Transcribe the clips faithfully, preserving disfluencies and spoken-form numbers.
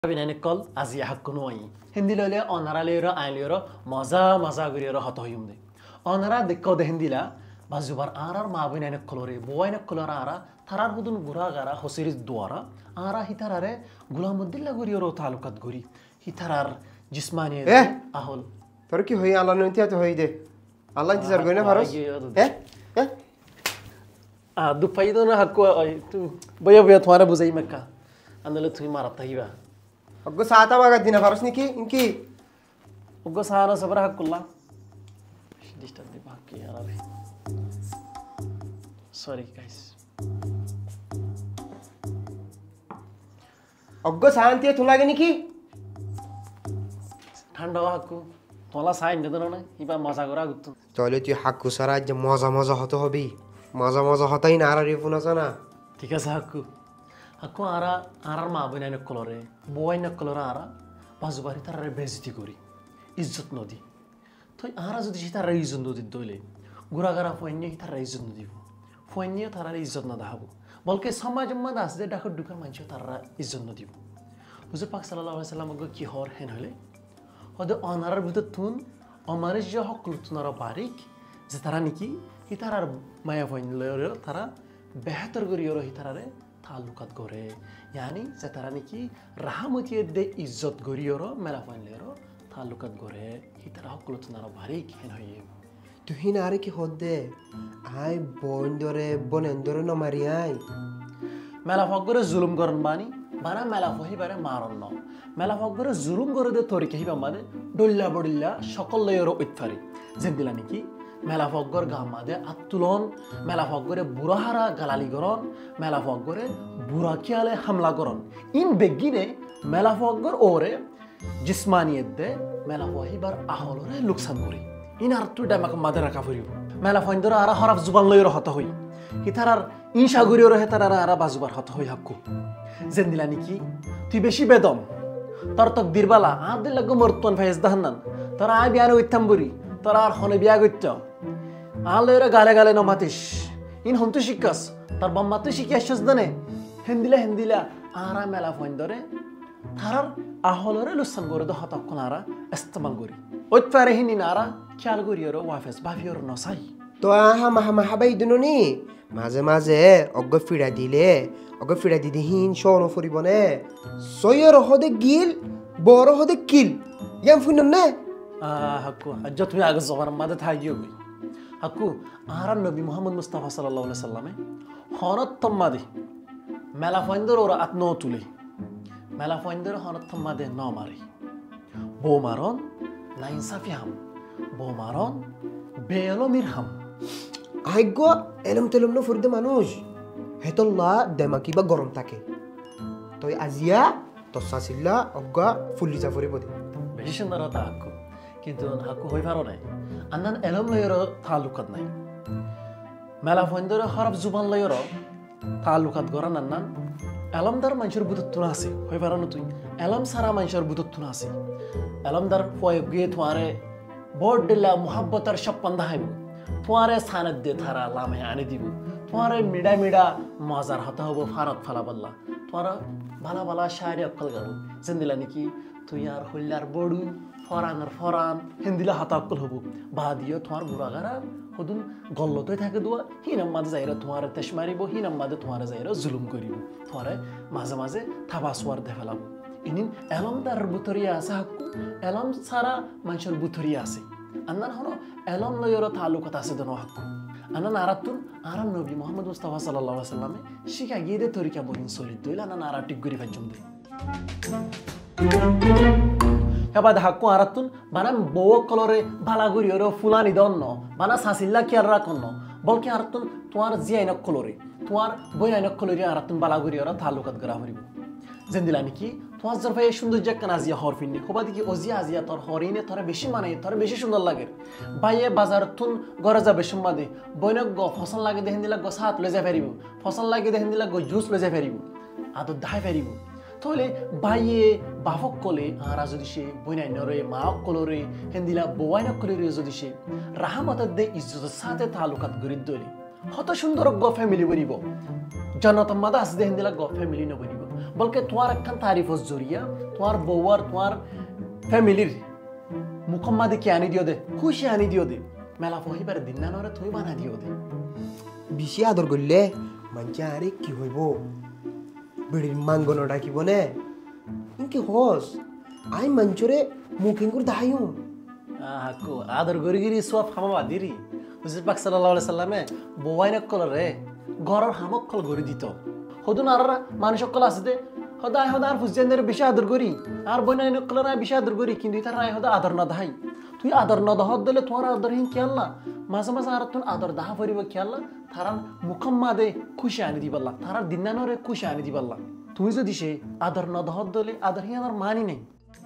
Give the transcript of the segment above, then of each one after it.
Binanical Aziz and Hakku Hindilole Honoralero Ailero Maza Mazaguriero Hatoyumde. Honora the Code Hindila Bazubar Ara Mabin and Colore, Boy and Colorara, Tarabudun Buragara, Hosiris Duara, Ara Hitarare, Gulamudilla Gurioro Talukat Guri, Hitarar Jismani, Eh? Ahol. Turkey Hoy Alan to Hoide. Allah is going to Haros? Eh? Eh? Ah, do Paidon Hakku to Boya Tuana Buzaimaka and the little Maratahiva. Go Sata Magatina Farosniki, Inki. Ugo Sahara Sabra Hakula. Disturb the back. Sorry, guys. Oggo Santia Tulaganiki? Tando Hakku. Tola sign Nedona, Iba Mazagora. Toilet you Hakku Saraj, Moza Moza Hotobi. Moza Moza Hota in Ara Rifunasana. Tikas Hakku. Hakku Ara Arma Bunana Colore, Boyna Colorara, Bazubarita Rebesitiguri. Is not nodi. Toy Aras Dita reason do the dole. Guragara Foynia reason do. Foynia Tara is not the Habu. Bolke Samajamas, the Daka Duka Manchotara is not the. Uzapak Salah Salamago Kihor Henhole. Or the honor with the tune, or Marija Hokultunara Barik, Zataraniki, Hitara Maya Foyn Tara, Behatar Gurioro Hitare. Talukat gore, yani zataraniki rahamutiyed de izzat gorioro melafan lero talukat gore hitara kulutnara barik hen hoye to hinare ki hodde ai bondore bonendore no mariai melafak gore zulum goron bani bana melafohi bare maron no melafak gore zulum gore de tori kehi bamade dolla bodilla shokol lero itfari zendilaniki Melafogor Gamade, Atulon, Melafogore Burahara Galaligoron, Melafogore Burakiale Hamlagoron. In Begine, Melafogor Ore, Jismaniede, Melafohibar Aholore Luxanguri. In Artu Damak Madara Kafuri. Melafondora Ara Haraf Zuban Loyro Hatahui. Hitarar Inshagurio Hetara Bazubar Hatahui Hakku. Zendilaniki, Tibeshi Bedom, Tartok Dirbala, Adelagomorton Faiz Dahanan, Tarabiano with Tamburi. Tarar Honebiagutto. Alera Gale Gale no Matish. In Huntushikas, Tarbamatushikashas done. Hendila Hendila, Ara Melafondore. Tarar Aholore Lusangoro the Hotakonara, Estamanguri. What Farahin in Ara, Calguriero, Wafes, Bavior no Sai. Toaha Mahamahabai Dunoni. Maze Maze, Ogofida Dile, Ogofida Dihin, Shono Furibone. Soyer Hode Gil, Boro Hode Kill. Yamfunone. Ah, Hakku, I just me agas over mother Tayu. Hakku, Aran Nabi Muhammad Mustafa Sallallahu Alaihi Wasallam, Honat Tomadi, Melafoinder or at no tuli, Melafoinder Honat Tomade no Mari, Bomaron, Nine Safiam, Bomaron, Belo Mirham. I go Elum Telumno for the Manuj, Hetola, Demakiba Gorontake. Toy Azia, Tosasilla, Oga, Fuliza for everybody. Vision the Rotaku. কিন্তু হাকু হই পারো নাই আন্নান এলম Loire তালুকাত নাই মেলাফন্দর খরাব জুবান Loire তালুকাত গরান আন্নান এলমদার মানুষের বুততুন আছে হই পারো না তুই এলম সারা মানুষের বুততুন আছে এলমদার ফয় গে তোয়ারে বড় দিলা মুহাব্বতার শপন্দা হাইব তোয়ারে সানত দে থারা লামে আনি দিব তোয়ারে মিডা মিডা মজার হতা হবো ফারত ফালাবাল্লা তোয়ারা ভালা ভালা শায়রি অকল গাবো জিন্দিলা নাকি তুই আর হইলার বড়ু Foran or Foran, Hindila Hatakul Hubu, Badio, Tuar Buragara, Hudun, Goloto Takadua, Hina Mazaira, Tuara Teshmaribo, Hina Mother Tuara Zaira, Zulum Guribu, Tore, Mazamaze, Tabaswar develop. In Elam dar Butoriasa, Elam Sara, Manchal Butoriasi. And then Hono, Elam Loyoro Talukatasidono Haku. And an Aratun, Aran Nobi Muhammad Mustafa Sallallahu Alaihi Wasallam, Shika Gede Torika Borin Solidul and an Aratic Gurifajumdi. Hebat Hakku Aratun, Banam Boa Colore, Balagurioro, Fulani Donno, Bana Sasilla Kiaracono, Bolki Aratun, Tuar Ziana Colori, Tuar Boyana Colori Aratun Balaguriora, Talukat Gravribu. Zendilaniki, Tuas Zervation the Jack and Azia Horfini, Hobadi Oziazia or Horine, Torabishimane, Torabishun the Lager, Baye Bazartun, Goraza Beshumadi, Boyna go, Fossil like the Hindila goes hat, Lezaveribu, Fossil like the Hindila go juice Lezaveribu, Ado Diveribu. Tole baye bafok kole ara jodishe boina nore ma kolore hendila boina kolore jodishe rahmat de izzat sate talukat gurid dole hoto sundor go family bonibo janata madas de hendila go family no bonibo বলকে তোমার একখান তারিফস জরিয়া তোমার বউয়ার তোমার ফ্যামিলির মুখম্মাদি কি আনি দিও দে খুশি আনি দিও দে মেলা ফহিবার দিন না নরে তুই বানা দিও দে বেশি আদর করলে মানছে আরে কি হইব বেড়ির মাঙ্গনো ডাকিব নে ইনকে হস আই মঞ্চরে মুখিঙ্গুর দাহাইও হাকু আদর গরি গিরি সব হামাবা দিরি হুজুর পাক সাল্লাল্লাহু আলাইহি সাল্লামে বওয়াইন কলরে ঘরের হামক কল গরি দিত হদুন আর মানুষ কল আছে দে হদাই হদার ফুজেন্দের বেশি আদর করি আর বইনাইন কলরে বেশি আদর করি কিন্তু ইতার রায় হদা আদর না দাহাই তুই আদর না দহত দিলে তোমার আদর হিন খেয়াল্লা মাঝে মাঝে আর তুন আদর দাহা পরিব খেয়াল্লা তারার মুখম্মাদে খুশি আনি দিবাল্লা তারার দিনানরে খুশি আনি দিবাল্লা তুই যদি সে আদর না দহত দিলে আদর হিন আর মানি নেই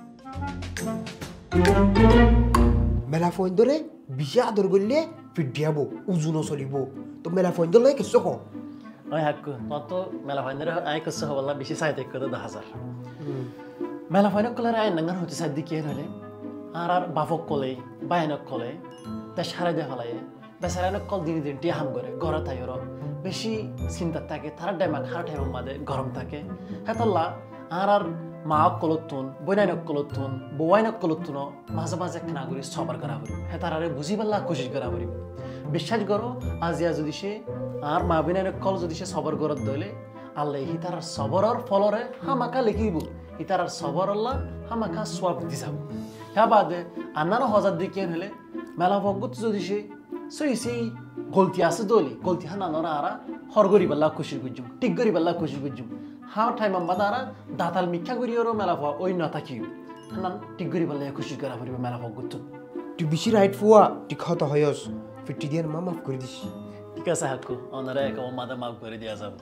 মেলা ফোন ধরে বেশি আদর করলে ফিডিয়াবো উজুনো চলিব তো মেলা ফোন ধরলে কিছু ক ওই হাক্কু তোর তো মেলা ফাইনের আয় কিছু হবল্লা বেশি সাইতে করে দশ হাজার মেলা ফাইনক কলার আয় নাঙ্গার হতে সাইড দিকে হলে আর আর বাফক কলে বাইনক কলে তা সারাই দিয়ে ফেলাই বেসারায়নক কল দিন দিন টিয়া হাম করে ঘরে থাই ওর বেশি চিন্তা থাকে তার টাইমা খার টাইমের মাঝে গরম থাকে হেতল্লা আর আর মা কলতুন বইনাইনক কলতুন বউয়াইনক কলতুন মাঝে মাঝে খানা করি সবার করা করি হ্যাঁ তারারে বুঝি পাল্লা কোশিশ করা করি বিশ্বাস করো আজিয়া যদি সে আর মা বিনাইনক কল যদি সে সবর গরত দইলে আল্লাহ হি তার সবরর ফলরে হামাকা লিখিব হি তার সবর আল্লাহ হামাকা সোয়াব দি যাব হ্যাঁ বাদে আন্নারও হজার দিকে হলে মেলা ভগত যদি সে সই সেই গলতি আছে দলি গলতি হা নানরা আরা হর গরি পাল্লা খুশি গুজুম টিক গরি পাল্লা খুশি গুজুম হাও টাইম আম্বা তারা দাতাল মিথ্যা করি ওর মেলা ফা ওই না থাকি হানান টিক গরি পাল্লা খুশি করা পড়িব মেলা ভগত তুই বেশি রাইট ফুয়া তুই খাত হয়স ফিটি দিয়ে মা মাফ করে দিস ঠিক আছে হাক্কু ওনারা এক মাদা মাফ করে দেওয়া যাব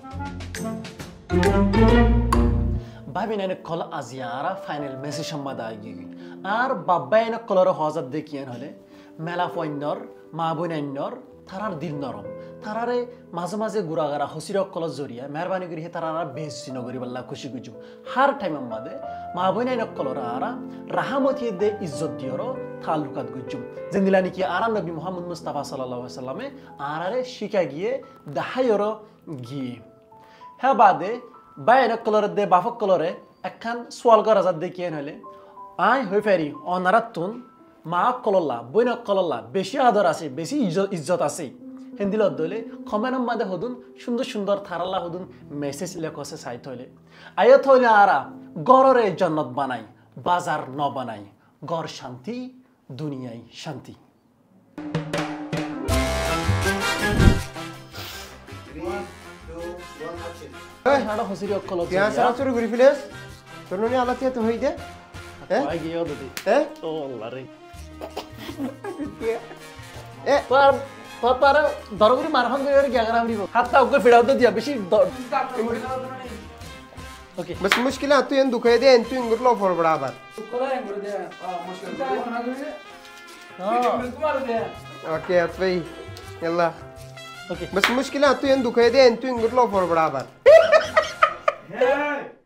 ভাবি নাইনে কল আজিয়ারা ফাইনাল মেসেজ সম্মাদা আগে আর বাব্বা এনে কলর হজার দেখিয়েন হলে মেলা ফৈন্যর মা বইনাইন্যর তারার দিল নরম তারারে মাঝে মাঝে গুড়াগারা হসিরক কলর জরিয়া মেহরবানি করি তারা বেশি নগরী বল্লা খুশি গুজুম হার টাইম মাদে মা বইনাইনক কলর আরা রাহামতি দে ইজ্জত দিয়র তালুকাত গুজুম যেদিলা নাকি আরা নবী মুহাম্মদ মুস্তাফা সাল্লাল্লাহু আলাইহি সাল্লামে আরারে শিখা গিয়ে দাহায়র গিয়ে হ্যাঁ বাদে বাইনক কলর দে বাফক কলরে একখান সোয়াল করা যাত দেখিয়ে হলে আই হই ফেরি অনারাতুন মা কলল্লা বইনক কলল্লা বেশি আদর আছে বেশি ইজ্জত আছে হিন্দিল দলে কমেন্ট মাদে হদুন সুন্দর সুন্দর থারাল্লা হদুন মেসেজ লেখছে সাইট হইলে আয়ত হইলে আরা গড়রে জন্নত বানাই বাজার ন বানাই গড় শান্তি দুনিয়ায় শান্তি হাড়া হসিরি অকল কেয়া সারা চুরি ঘুরি ফিলেস তোর ননি আলাতে তো হই দে হ্যাঁ আই গিয়ে দদি হ্যাঁ ও আল্লাহ রে এ পার পার দরগুরি মারফান করে গিয়া করা হইব হাতটা ওকে ফেড়াও তো দিয়া বেশি ওকে बस मुश्किल है तू इन दुखे दे तू इंगुर लो फॉर बराबर कोला इंगुर दे मुश्किल बना दे हां तुम्हारे दे ओके अतई यल्ला ओके बस मुश्किल है तू इन दुखे दे तू इंगुर लो फॉर बराबर हे